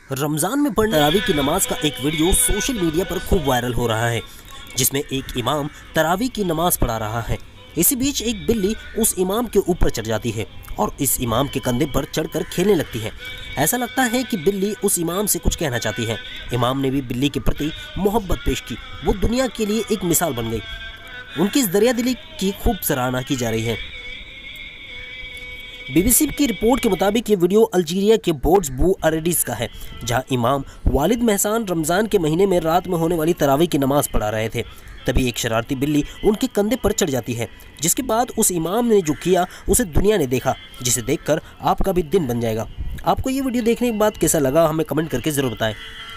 रमज़ान में पढ़ने तरावी की नमाज का एक वीडियो सोशल मीडिया पर खूब वायरल हो रहा है, जिसमें एक इमाम तरावी की नमाज पढ़ा रहा है। इसी बीच एक बिल्ली उस इमाम के ऊपर चढ़ जाती है और इस इमाम के कंधे पर चढ़कर खेलने लगती है। ऐसा लगता है कि बिल्ली उस इमाम से कुछ कहना चाहती है। इमाम ने भी बिल्ली के प्रति मोहब्बत पेश की। वो दुनिया के लिए एक मिसाल बन गई। उनकी इस दरियादिली की खूब सराहना की जा रही है। बीबीसी की रिपोर्ट के मुताबिक ये वीडियो अल्जीरिया के बोर्ड्स बू अरेडिस का है, जहां इमाम वालिद महसान रमज़ान के महीने में रात में होने वाली तरावी की नमाज पढ़ा रहे थे। तभी एक शरारती बिल्ली उनके कंधे पर चढ़ जाती है, जिसके बाद उस इमाम ने जो किया उसे दुनिया ने देखा, जिसे देखकर आपका भी दिन बन जाएगा। आपको ये वीडियो देखने के बाद कैसा लगा हमें कमेंट करके ज़रूर बताएं।